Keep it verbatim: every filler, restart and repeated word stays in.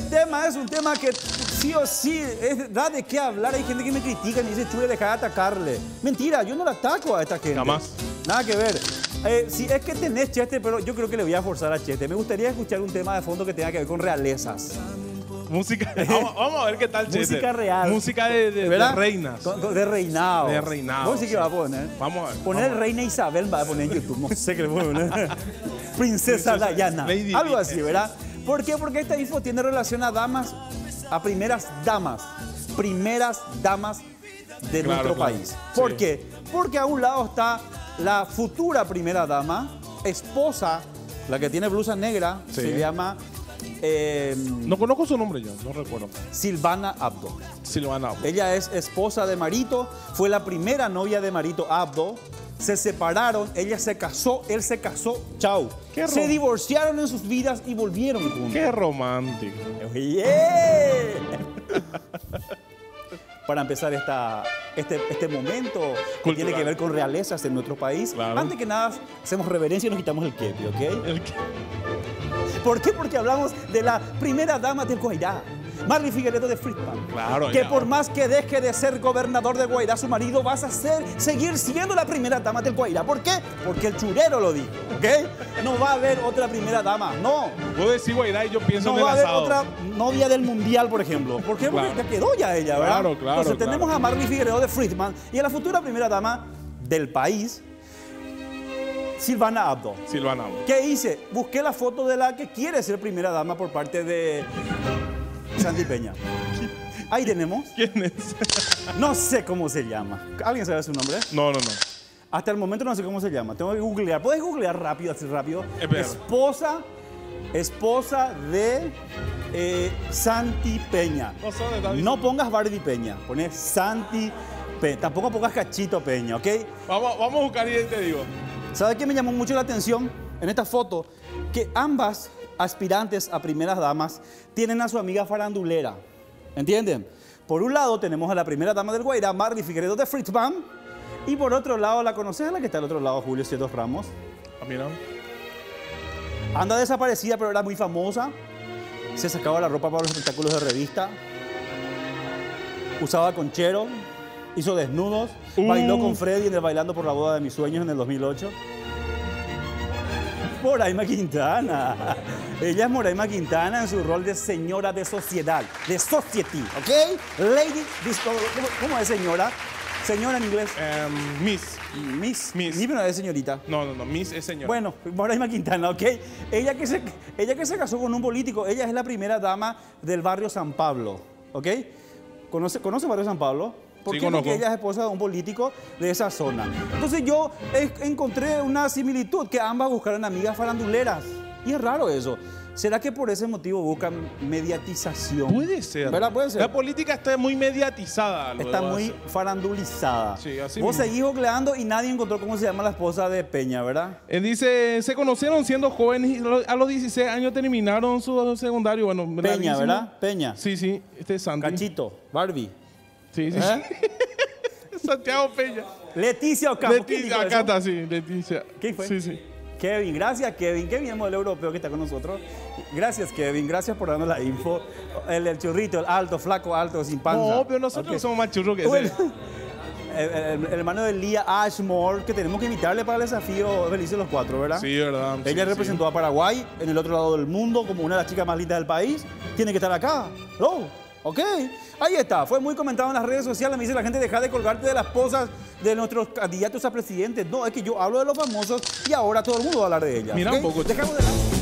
tema es un tema que sí o sí es, da de qué hablar. Hay gente que me critica y me dice, Chule, deja de atacarle. Mentira, yo no le ataco a esta gente. Jamás. Nada que ver. Eh, si es que tenés Cheste, pero yo creo que le voy a forzar a Cheste. Me gustaría escuchar un tema de fondo que tenga que ver con realezas. Música. Vamos, vamos a ver qué tal, Cheste. Música real. Música de, de, de reinas. Con, con, de reinado. De reinado. ¿Vos sí que va a poner? Vamos a ver. Poner vamos Reina Isabel va a poner en YouTube. No sé qué le voy a poner. Princesa Diana. Lady Algo Di. así, ¿verdad? ¿Por qué? Porque esta info tiene relación a damas, a primeras damas. Primeras damas de Claro, nuestro claro. país. ¿Por Sí. qué? Porque a un lado está la futura primera dama, esposa, la que tiene blusa negra, Sí. se llama eh, No conozco su nombre yo, no recuerdo. Silvana Abdo. Silvana. Ella es esposa de Marito, fue la primera novia de Marito Abdo. Se separaron, ella se casó, él se casó, chau. Qué Se rom- divorciaron en sus vidas y volvieron juntos. Qué romántico. Yeah. Para empezar esta, este, este momento que Cultural. tiene que ver con realezas en nuestro país, Claro. antes que nada hacemos reverencia y nos quitamos el kepi, ¿ok? El que- ¿Por qué? Porque hablamos de la primera dama del Guairá, Marley Figueredo de Friedman. Claro, Que ya. por más que deje de ser gobernador de Guairá, su marido, vas a ser, seguir siendo la primera dama del Guairá. ¿Por qué? Porque el churero lo dijo, ¿ok? No va a haber otra primera dama, no. Vos decís Guairá y yo pienso No en el va a haber asado. otra novia del mundial, por ejemplo. ¿Por qué? Porque Claro. ya quedó ya ella, ¿verdad? Claro, claro, Entonces claro. tenemos a Marley Figueredo de Friedman y a la futura primera dama del país, Silvana Abdo. Silvana. ¿Qué hice? Busqué la foto de la que quiere ser primera dama por parte de Sandy Peña. Ahí tenemos. ¿Quién es? No sé cómo se llama. ¿Alguien sabe su nombre? No, no, no. Hasta el momento no sé cómo se llama. Tengo que googlear. ¿Puedes googlear rápido, así rápido? Espera. Esposa, esposa de eh, Santi Peña. No sé dónde está diciendo. No pongas Barbie Peña. Pones Santi Peña. Tampoco pongas Cachito Peña, ¿ok? Vamos, vamos a buscar y te digo. ¿Sabe qué me llamó mucho la atención en esta foto? Que ambas aspirantes a primeras damas tienen a su amiga farandulera. ¿Entienden? Por un lado tenemos a la primera dama del Guairá, Marley Figueredo de Fritzman. Y por otro lado, ¿la conoces? La que está al otro lado, Julio Cietos Ramos. Ah, mira. Anda desaparecida, pero era muy famosa. Se sacaba la ropa para los espectáculos de revista. Usaba conchero. Hizo desnudos. Uh. Bailó con Freddy en el Bailando por la Boda de Mis Sueños en el dos mil ocho. Moraima Quintana. Ella es Moraima Quintana en su rol de señora de sociedad, de society, ¿ok? Lady, ¿cómo, cómo es señora? Señora en inglés. Em, Miss. Miss. Miss. Miss, pero no es señorita. No, no, no. Miss es señora. Bueno, Moraima Quintana, ¿ok? Ella que, se, ella que se casó con un político, ella es la primera dama del barrio San Pablo, ¿ok? ¿Conoce, ¿conoce el barrio San Pablo? ¿Por Sí, qué? conozco. Porque ella es esposa de un político de esa zona. Entonces yo eh, encontré una similitud, que ambas buscaron amigas faranduleras. Y es raro eso. ¿Será que por ese motivo buscan mediatización? Puede ser. ¿Verdad? Puede ser. La política está muy mediatizada. luego Está muy hace- farandulizada. Sí, así Vos mismo. seguís googleando y nadie encontró cómo se llama la esposa de Peña, ¿verdad? Él dice, se conocieron siendo jóvenes y lo- a los dieciséis años terminaron su secundario. Bueno, Peña, larguísimo. ¿verdad? Peña. Sí, sí. Este es Santi. Cachito, Barbie. Sí, sí. ¿Eh? Santiago Peña. Leticia Ocampo. ¿Quién dijo Leticia, eso? acá está, sí. Leticia. ¿Quién fue? Sí, sí. Kevin, gracias Kevin. Qué bien modelo europeo que está con nosotros. Gracias Kevin, gracias por darnos la info. El, el churrito, el alto, flaco, alto, sin panza. No, pero nosotros Ok. somos más churros que Bueno, ese. el, el- el hermano de Lía Ashmore, que tenemos que invitarle para el desafío Felices los Cuatro, ¿verdad? Sí, verdad. Ella sí, representó a Paraguay en el otro lado del mundo como una de las chicas más lindas del país. Tiene que estar acá. Oh, ok. Ahí está. Fue muy comentado en las redes sociales. Me dice la gente, deja de colgarte de las posas de nuestros candidatos a presidente. No, es que yo hablo de los famosos y ahora todo el mundo va a hablar de ellas. Mira ¿ok? un poco, chico. Dejamos de lado.